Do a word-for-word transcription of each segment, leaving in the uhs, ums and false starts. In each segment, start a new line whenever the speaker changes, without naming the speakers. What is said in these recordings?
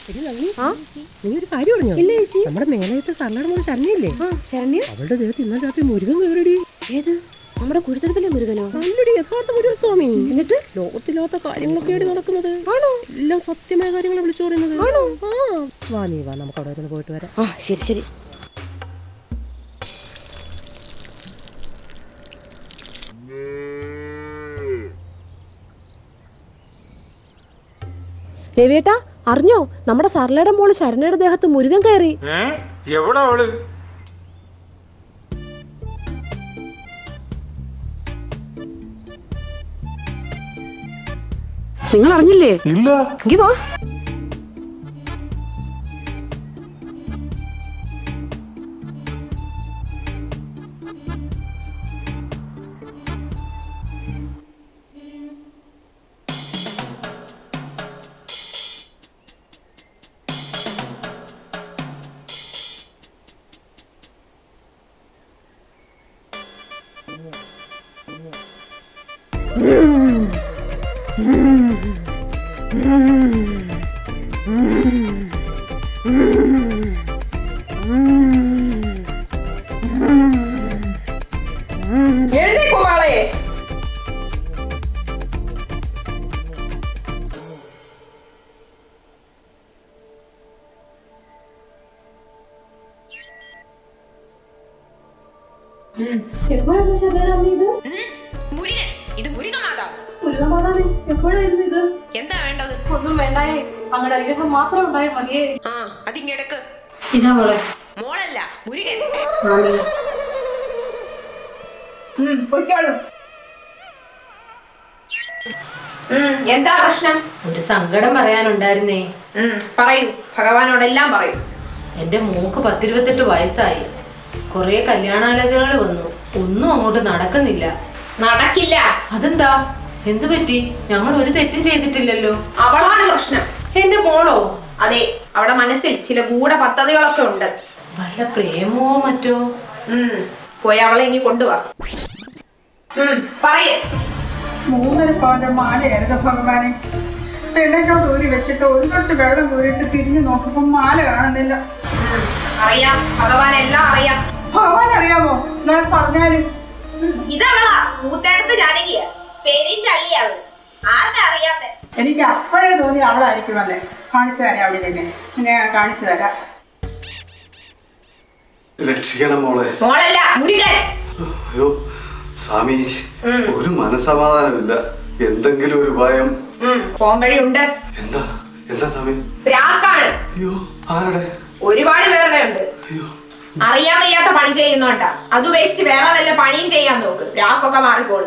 നീ ഒരു കാര്യം പറഞ്ഞോ? നമ്മുടെ മേലത്തെ സർലയുടെ മോള് ശരണ്യല്ലേ? അവളുടെ ദേഹത്ത് ഇന്നലെ രാത്രി മുരുകൻ കയറിടി.
ഏത്? നമ്മുടെ കുരുത്തരത്തിലെ മുരുകനോ?
നല്ലടി, യഥാർത്ഥ മുരുകൻ സ്വാമി. എന്നിട്ട് ലോകത്തില്ലാത്ത കാര്യങ്ങളൊക്കെയാണ് നടക്കുന്നത്. ആണോ? എല്ലാം സത്യമായ കാര്യങ്ങളെ വിളിച്ചു പറയുന്നത്. ആണോ? ആ വാ നീ വാ, നമുക്ക് അവിടെ വരെ പോയിട്ട് വരാം.
ആ ശരി ശരി. രവിയേട്ടാ അറിഞ്ഞോ, നമ്മുടെ സർലയുടെ മോള് ശരണ്യയുടെ ദേഹത്ത് മുരുകൻ കയറി.
എവിടെ അവള്?
നിങ്ങൾ അറിഞ്ഞില്ലേ?
ഇല്ല.
എങ്കി വാ.
എന്താ വേണ്ടത്? ഒന്നും വേണ്ടായേ, അങ്ങടെ അരികെ മാത്രം ഉണ്ടായ മതിയേ. ആ അതിങ്ങെടുക്ക്.
ഇതാ മോളെ.
മോളല്ല മുരുകൻ. എന്താ പ്രശ്നം?
ഒരു സങ്കടം പറയാനുണ്ടായിരുന്നേ.
പറയൂ, ഭഗവാനോടെല്ലാം പറയൂ.
എന്റെ മോക്ക് പത്തിരുപത്തെട്ട് വയസ്സായി. കൊറേ കല്യാണാലോചനകൾ വന്നു, ഒന്നും അങ്ങോട്ട് നടക്കുന്നില്ല.
നടക്കില്ല.
അതെന്താ? എന്തു പറ്റി? ഞങ്ങൾ ഒരു തെറ്റും ചെയ്തിട്ടില്ലല്ലോ.
അവളാണ് പ്രശ്നം.
എന്റെ മോളോ?
അതെ, അവിടെ മനസ്സിൽ ചില ഗൂഢ പദ്ധതികളൊക്കെ ഉണ്ട്.
വല്ല പ്രേമോ മറ്റോ?
പോയി അവളെ ഇനി കൊണ്ടുവാ. പറയേ.
മൂന്നര പവന്റെ മാലയായിരുന്നു ഭഗവാനെ. തെല്ലൊക്കെ ഊരി വെച്ചിട്ട് ഒരു തൊട്ട് വെള്ളം ഊരിട്ട് തിരിഞ്ഞു നോക്കുമ്പോ മാല കാണുന്നില്ല.
അറിയാം, ഭഗവാൻ എല്ലാം അറിയാം.
ഭഗവാൻ അറിയാമോ? ഞാൻ പറഞ്ഞാലും
ഇതവളാ മൂത്തേടത്ത് ജാനകിയാ. പേരിന്റെ അള്ളിയാവ്. ആർക്കാ അറിയാത്തെ?
എനിക്ക് അപ്പോഴേ തോന്നി അവളായിരിക്കും അല്ലേ. കാണിച്ചു തരാം അവിടെ തന്നെ. ഞാൻ കാണിച്ചു തരാം.
രക്ഷിക്കണം മോളെ.
മോളല്ല മുരുകൻ.
അയ്യോ സ്വാമി, ഒരു മനസമാധാനമില്ല. എന്തെങ്കിലും ഒരു ഭയം
പോം വഴിയുണ്ട്.
എന്താ എന്താ സ്വാമി?
പ്രാക്കാണ്.
അയ്യോ ആരുടെ?
ഒരുപാട് പേരുടെ ഉണ്ട്.
അയ്യോ
അറിയാൻ വയ്യാത്ത പണി ചെയ്യുന്നോണ്ടാ. അത് ഉപേക്ഷിച്ച് വേറെ വല്ല പണിയും ചെയ്യാൻ നോക്ക്. പ്രാക്കൊക്കെ മാറിക്കോളും.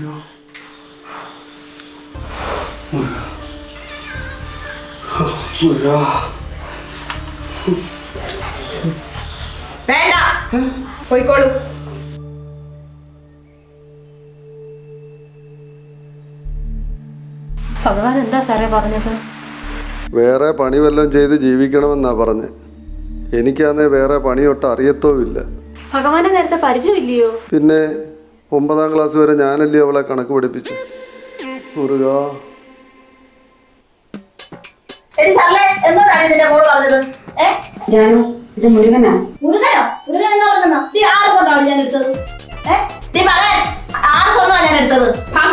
വേണ്ട, പോയിക്കോളൂ.
ഭഗവാൻ എന്താ സാറേ പറഞ്ഞത്?
വേറെ പണി വല്ലതും ചെയ്ത് ജീവിക്കണമെന്നാ പറഞ്ഞ്. എനിക്കാന്നേ വേറെ പണിയൊട്ട് അറിയത്തോ ഇല്ല.
ഭഗവാനെ നേരത്തെ പരിചയമില്ലയോ?
പിന്നെ ഒമ്പതാം ക്ലാസ് വരെ ഞാനല്ലേ അവളെ കണക്ക് പഠിപ്പിച്ചു. മുരുക
മുരുകനോ മുരുകൻ എന്നാ പറഞ്ഞോ? ആറ് സ്വർണ്ണമാണ് ഞാൻ എടുത്തത്. ആറ് സ്വർണ്ണമാണ് ഞാൻ എടുത്തത്.